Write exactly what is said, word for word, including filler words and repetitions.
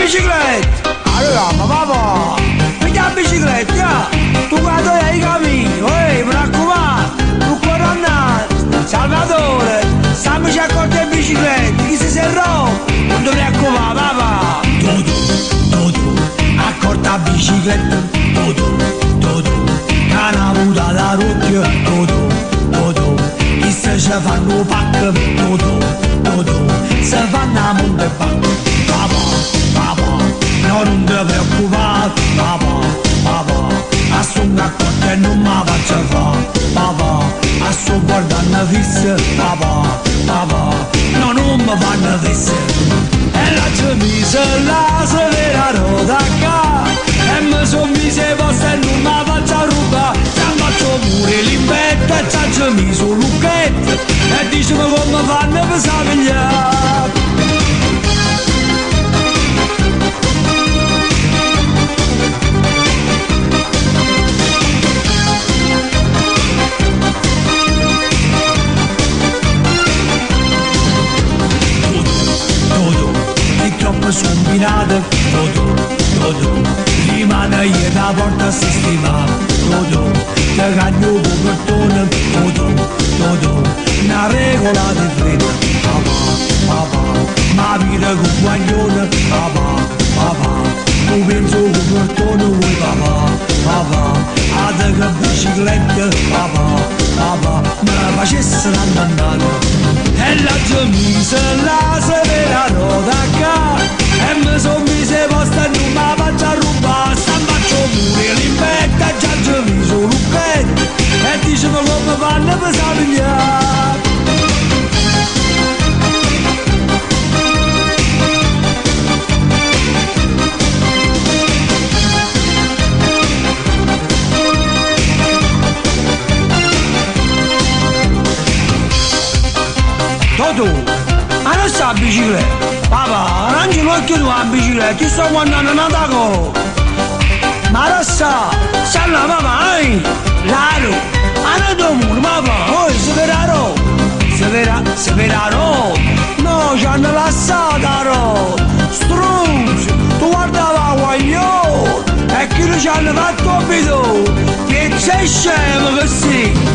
bicicletta! Allora, ma papà, prendi la bicicletta, tu quando hai i cammini, ehi, mi raccomando, tu coronna, Salvatore, stammici accorto in bicicletta, chi si serrò, non ti preoccupare, papà! Dodo, dodo, accorta bicicletta, dodo, dodo, cana puta da rocchio, dodo, dodo, chi se ci fanno pacca, dodo, dodo, se fanno a monte pacca, papà, papà, no non ti preoccupare, papà, papà, assungo accorto e non mi faccio fare, papà, assungo guardando fissa, papà, papà, no non mi fanno fissa. E la camisa la severa roda qua, e mi son mise posta e non mi faccio rubare, se faccio pure l'impetto e c'ha messo un lucchetto, e dicimi come fanno per sapigliare. Scombinate, todo, todo, rimane io da porta si stima, todo, te cagno un portone, todo, todo, una regola di fretta, papà, papà, ma vita con guaglione, papà, papà, tu penso con portone vuoi papà, papà, a te che bicicletta, papà, papà, me la facesse andare, e la camisa la severa roda qua, e mi son mise posta e non mi faccio a rubare, sta faccio pure l'impetto e già ci mi sono lucchetto, e dicemi come fanno per sapigliare. Toto, ma non sta a bicicletta? Papà, non ci vuoi chiudere la bicicletta, ti sto guardando una taco. Ma non sta, sta là papà, eh? Laro, ma non do muro, papà, oh, si verrà, si verrà, si verrà, no, ci hanno lasciato la roba, struzzo, tu guardava guaglione, e chi ci hanno fatto abito, che sei scemo così.